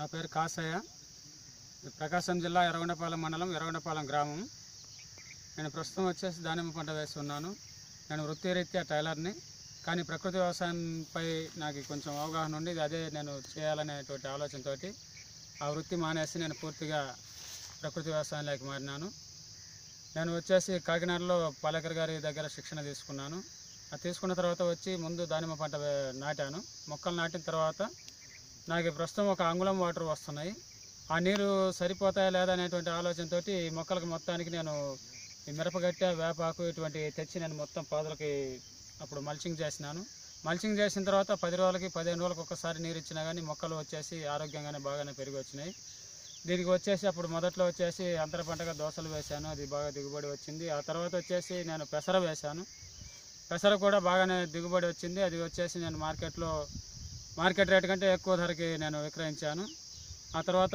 నా పేరు కాసయ్య. ప్రకాశం జిల్లా ఎర్రగొండపాలెం మండలం ఎర్రగొండపాలెం గ్రామం. నేను ప్రస్తుతం వచ్చేసి దానిమ్మ పంట వేసి ఉన్నాను. నేను వృత్తిరీత్యా టైలర్ని, కానీ ప్రకృతి వ్యవసాయంపై నాకు కొంచెం అవగాహన ఉండి అదే నేను చేయాలనేటువంటి ఆలోచనతో ఆ వృత్తి మానేసి నేను పూర్తిగా ప్రకృతి వ్యవసాయంలోకి మారినాను. నేను వచ్చేసి కాకినాడలో పాలేకర్ గారి దగ్గర శిక్షణ తీసుకున్నాను. అది తీసుకున్న తర్వాత వచ్చి ముందు దానిమ్మ పంట నాటాను. మొక్కలు నాటిన తర్వాత నాకు ప్రస్తుతం ఒక అంగుళం వాటర్ వస్తున్నాయి. ఆ నీరు సరిపోతాయా లేదా అనేటువంటి ఆలోచనతో మొక్కలకు మొత్తానికి నేను ఈ మిరపగట్టె, వేపాకు ఇటువంటి తెచ్చి నేను మొత్తం పాదులకి అప్పుడు మల్చింగ్ చేసినాను. మల్చింగ్ చేసిన తర్వాత 10 రోజులకి 15 రోజులకు ఒక్కసారి నీరు ఇచ్చినా కానీ మొక్కలు వచ్చేసి ఆరోగ్యంగానే బాగానే పెరిగి వచ్చినాయి. దీనికి వచ్చేసి అప్పుడు మొదట్లో వచ్చేసి అంతర పంటగా దోసలు వేశాను, అది బాగా దిగుబడి వచ్చింది. ఆ తర్వాత వచ్చేసి నేను పెసర వేశాను. పెసర కూడా బాగానే దిగుబడి వచ్చింది. అది వచ్చేసి నేను మార్కెట్ రేటు కంటే ఎక్కువ ధరకి నేను విక్రయించాను. ఆ తర్వాత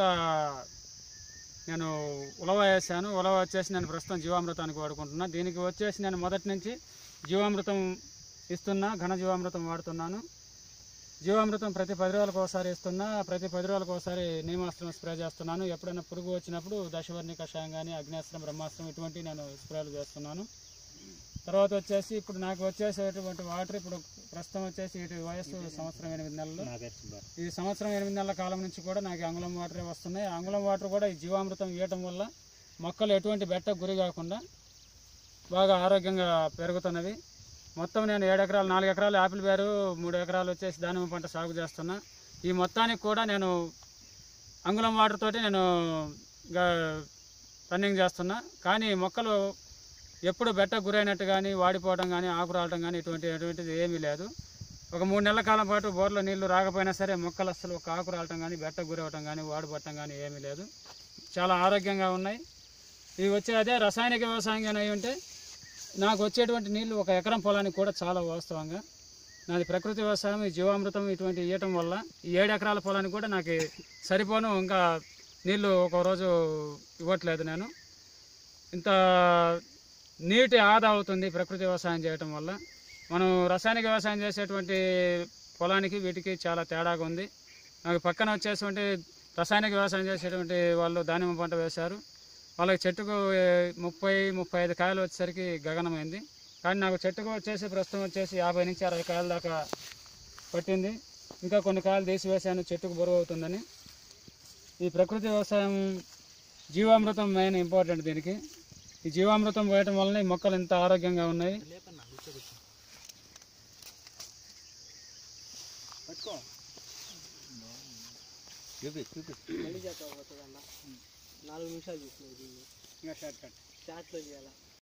నేను ఉలవ వేసాను. ఉలవ వచ్చేసి నేను ప్రస్తుతం జీవామృతానికి వాడుకుంటున్నా. దీనికి వచ్చేసి నేను మొదటి నుంచి జీవామృతం ఇస్తున్నా, ఘన జీవామృతం వాడుతున్నాను. జీవామృతం ప్రతి 10 రోజులకు ఒకసారి ఇస్తున్నా, ప్రతి 10 రోజులకు ఒకసారి నీమాస్త్రం స్ప్రే చేస్తున్నాను. ఎప్పుడైనా పురుగు వచ్చినప్పుడు దశవర్ణి కషాయం కానీ, అగ్నేస్త్రం, బ్రహ్మాస్త్రం ఇటువంటి నేను స్ప్రేలు చేస్తున్నాను. తర్వాత వచ్చేసి ఇప్పుడు నాకు వచ్చేసేటువంటి వాటర్ ఇప్పుడు ప్రస్తుతం వచ్చేసి ఇటు వయస్సు సంవత్సరం 8 నెలలు. ఈ సంవత్సరం 8 నెలల కాలం నుంచి కూడా నాకు అంగుళం వాటరే వస్తున్నాయి. అంగుళం వాటర్ కూడా ఈ జీవామృతం ఇవ్వటం వల్ల మొక్కలు ఎటువంటి బెట్టకు గురి కాకుండా బాగా ఆరోగ్యంగా పెరుగుతున్నవి. మొత్తం నేను 7 ఎకరాలు, 4 ఎకరాలు యాపిల్ బేరు, 3 ఎకరాలు వచ్చేసి దానిమ్మ పంట సాగు చేస్తున్నా. ఈ మొత్తానికి కూడా నేను అంగుళం వాటర్ తోటి నేను రన్నింగ్ చేస్తున్నా. కానీ మొక్కలు ఎప్పుడు బెట్టకు గురైనట్టు కానీ, వాడిపోవడం కానీ, ఆకు రావడం కానీ ఎటువంటిది ఏమీ లేదు. ఒక 3 నెలల కాలం పాటు బోర్లో నీళ్లు రాకపోయినా సరే మొక్కలు అసలు ఒక ఆకు రావటం కానీ, బెట్టకు గురవటం కానీ, వాడిపోవటం కానీ ఏమీ లేదు. చాలా ఆరోగ్యంగా ఉన్నాయి. ఇవి వచ్చే అదే రసాయనిక వ్యవసాయం అయి ఉంటే నాకు వచ్చేటువంటి నీళ్లు ఒక ఎకరం పొలానికి కూడా చాలా వాస్తవంగా. నాది ప్రకృతి వ్యవసాయం, ఈ జీవామృతం ఇటువంటి ఇవ్వటం వల్ల ఈ 7 ఎకరాల పొలానికి కూడా నాకు సరిపోను. ఇంకా నీళ్లు ఒక రోజు ఇవ్వట్లేదు. నేను ఇంత నీటి ఆదా అవుతుంది ప్రకృతి వ్యవసాయం చేయటం వల్ల. మనం రసాయనిక వ్యవసాయం చేసేటువంటి పొలానికి వీటికి చాలా తేడాగా ఉంది. నాకు పక్కన వచ్చేటువంటి రసాయనిక వ్యవసాయం చేసేటువంటి వాళ్ళు దానిమ్మ పంట వేశారు. వాళ్ళకి చెట్టుకు 30-35 కాయలు వచ్చేసరికి గగనమైంది. కానీ నాకు చెట్టుకు వచ్చేసి ప్రస్తుతం వచ్చేసి 50 నుంచి 60 కాయల దాకా పట్టింది. ఇంకా కొన్ని కాయలు తీసివేశాను చెట్టుకు బరువు అవుతుందని. ఈ ప్రకృతి వ్యవసాయం జీవామృతం మెయిన్ ఇంపార్టెంట్ దీనికి. ఈ జీవామృతం పోయటం వలన ఈ మొక్కలు ఇంత ఆరోగ్యంగా ఉన్నాయి. నిమిషాలు చూస్తున్నాయి.